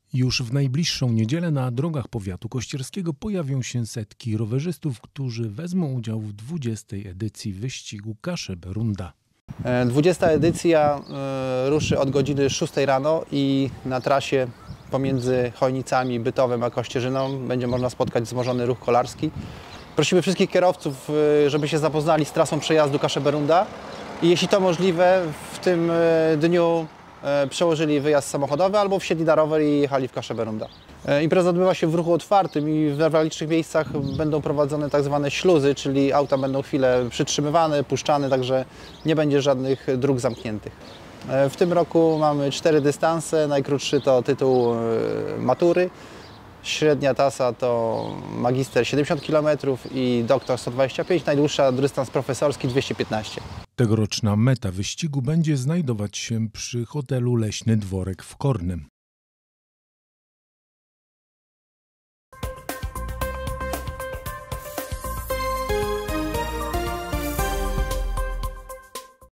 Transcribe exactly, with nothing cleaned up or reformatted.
Już w najbliższą niedzielę na drogach powiatu kościerskiego pojawią się setki rowerzystów, którzy wezmą udział w dwudziestej edycji wyścigu Kasze-Berunda. dwudziesta edycja ruszy od godziny szóstej rano i na trasie pomiędzy Chojnicami, Bytowem a Kościerzyną będzie można spotkać wzmożony ruch kolarski. Prosimy wszystkich kierowców, żeby się zapoznali z trasą przejazdu Kasze-Berunda i jeśli to możliwe, w tym dniu przełożyli wyjazd samochodowy albo wsiedli na rower i jechali w Kasze-Berunda. Impreza odbywa się w ruchu otwartym i w licznych miejscach będą prowadzone tak zwane śluzy, czyli auta będą chwilę przytrzymywane, puszczane, także nie będzie żadnych dróg zamkniętych. W tym roku mamy cztery dystanse, najkrótszy to tytuł matury, średnia tasa to magister siedemdziesiąt kilometrów i doktor sto dwadzieścia pięć, najdłuższa dystans profesorski dwieście piętnaście. Tegoroczna meta wyścigu będzie znajdować się przy hotelu Leśny Dworek w Kornym.